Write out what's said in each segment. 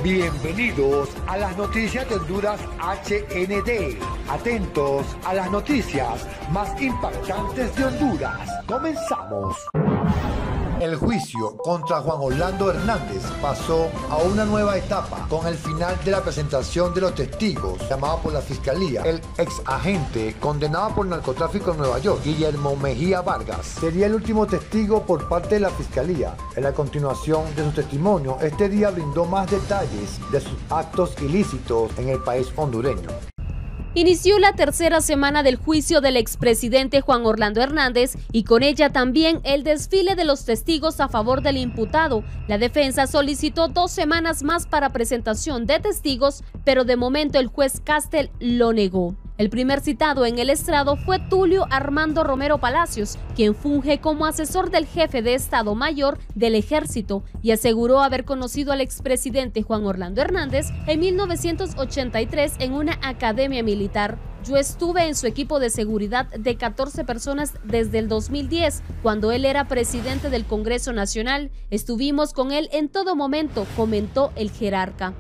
Bienvenidos a las noticias de Honduras HND. Atentos a las noticias más impactantes de Honduras. Comenzamos. El juicio contra Juan Orlando Hernández pasó a una nueva etapa con el final de la presentación de los testigos llamado por la Fiscalía. El ex agente condenado por narcotráfico en Nueva York, Guillermo Mejía Vargas, sería el último testigo por parte de la Fiscalía. En la continuación de su testimonio, este día brindó más detalles de sus actos ilícitos en el país hondureño. Inició la tercera semana del juicio del expresidente Juan Orlando Hernández y con ella también el desfile de los testigos a favor del imputado. La defensa solicitó 2 semanas más para presentación de testigos, pero de momento el juez Castel lo negó. El primer citado en el estrado fue Tulio Armando Romero Palacios, quien funge como asesor del jefe de Estado Mayor del Ejército y aseguró haber conocido al expresidente Juan Orlando Hernández en 1983 en una academia militar. Yo estuve en su equipo de seguridad de 14 personas desde el 2010, cuando él era presidente del Congreso Nacional. Estuvimos con él en todo momento, comentó el jerarca.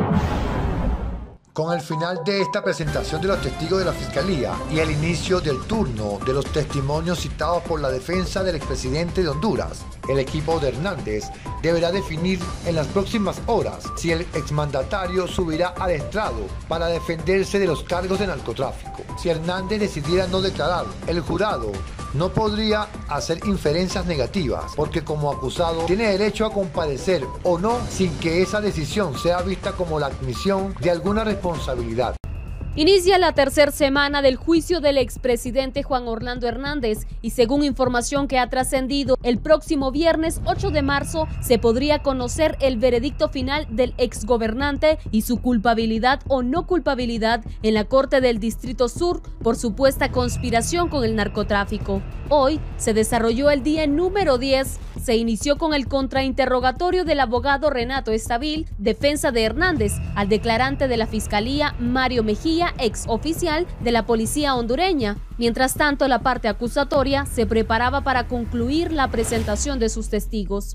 Con el final de esta presentación de los testigos de la Fiscalía y el inicio del turno de los testimonios citados por la defensa del expresidente de Honduras, el equipo de Hernández deberá definir en las próximas horas si el exmandatario subirá al estrado para defenderse de los cargos de narcotráfico. Si Hernández decidiera no declarar, el jurado no podría hacer inferencias negativas, porque como acusado tiene derecho a comparecer o no sin que esa decisión sea vista como la admisión de alguna responsabilidad. Inicia la tercera semana del juicio del expresidente Juan Orlando Hernández y según información que ha trascendido, el próximo viernes 8 de marzo se podría conocer el veredicto final del exgobernante y su culpabilidad o no culpabilidad en la Corte del Distrito Sur por supuesta conspiración con el narcotráfico. Hoy se desarrolló el día número 10. Se inició con el contrainterrogatorio del abogado Renato Estabil, defensa de Hernández, al declarante de la Fiscalía Mario Mejía, ex oficial de la policía hondureña. Mientras tanto, la parte acusatoria se preparaba para concluir la presentación de sus testigos.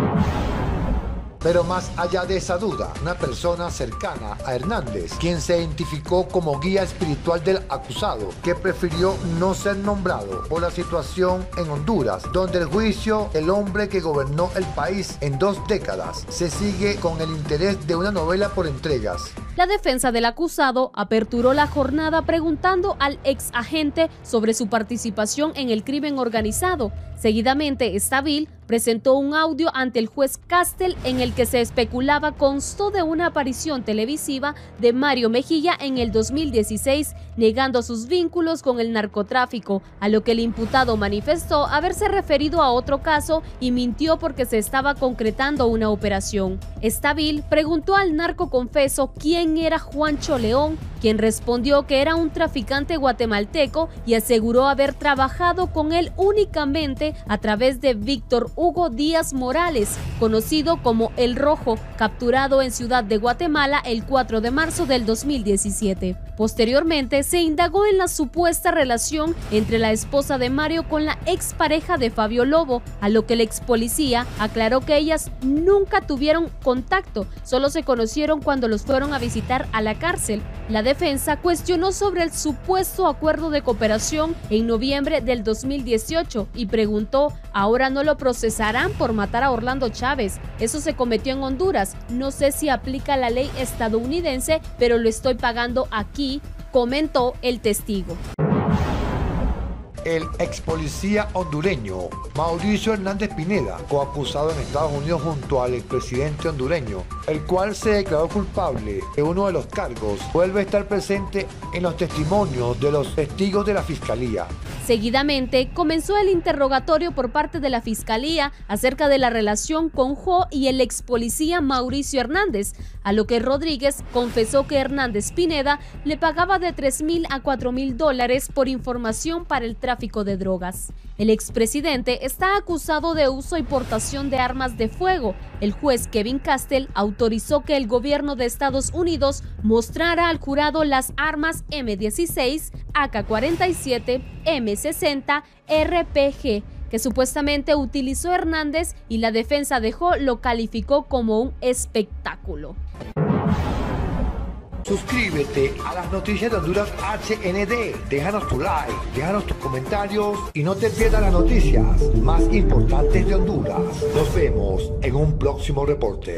Pero más allá de esa duda, una persona cercana a Hernández, quien se identificó como guía espiritual del acusado, que prefirió no ser nombrado por la situación en Honduras, donde el juicio del hombre que gobernó el país en 2 décadas se sigue con el interés de una novela por entregas. La defensa del acusado aperturó la jornada preguntando al ex agente sobre su participación en el crimen organizado. Seguidamente, Estabil presentó un audio ante el juez Castel en el que se especulaba constó de una aparición televisiva de Mario Mejía en el 2016, negando sus vínculos con el narcotráfico, a lo que el imputado manifestó haberse referido a otro caso y mintió porque se estaba concretando una operación. Estabil preguntó al narcoconfeso quién era Juancho León, quien respondió que era un traficante guatemalteco y aseguró haber trabajado con él únicamente a través de Víctor Hugo Díaz Morales, conocido como El Rojo, capturado en Ciudad de Guatemala el 4 de marzo del 2017. Posteriormente, se indagó en la supuesta relación entre la esposa de Mario con la expareja de Fabio Lobo, a lo que el ex policía aclaró que ellas nunca tuvieron contacto, solo se conocieron cuando los fueron a visitar a la cárcel. La defensa cuestionó sobre el supuesto acuerdo de cooperación en noviembre del 2018 y preguntó, ¿ahora no lo procesarán por matar a Orlando Chávez? Eso se cometió en Honduras, no sé si aplica la ley estadounidense, pero lo estoy pagando aquí, comentó el testigo. El ex policía hondureño Mauricio Hernández Pineda, coacusado en Estados Unidos junto al expresidente hondureño, el cual se declaró culpable de uno de los cargos, vuelve a estar presente en los testimonios de los testigos de la Fiscalía. Seguidamente, comenzó el interrogatorio por parte de la Fiscalía acerca de la relación con Jo y el ex policía Mauricio Hernández, a lo que Rodríguez confesó que Hernández Pineda le pagaba de $3,000 a $4,000 por información para el tráfico de drogas. El expresidente está acusado de uso y portación de armas de fuego. El juez Kevin Castel autorizó que el gobierno de Estados Unidos mostrara al jurado las armas M16, AK-47, M60, RPG, que supuestamente utilizó Hernández y la defensa lo calificó como un espectáculo. Suscríbete a las noticias de Honduras HND, déjanos tu like, déjanos tus comentarios y no te pierdas las noticias más importantes de Honduras. Nos vemos en un próximo reporte.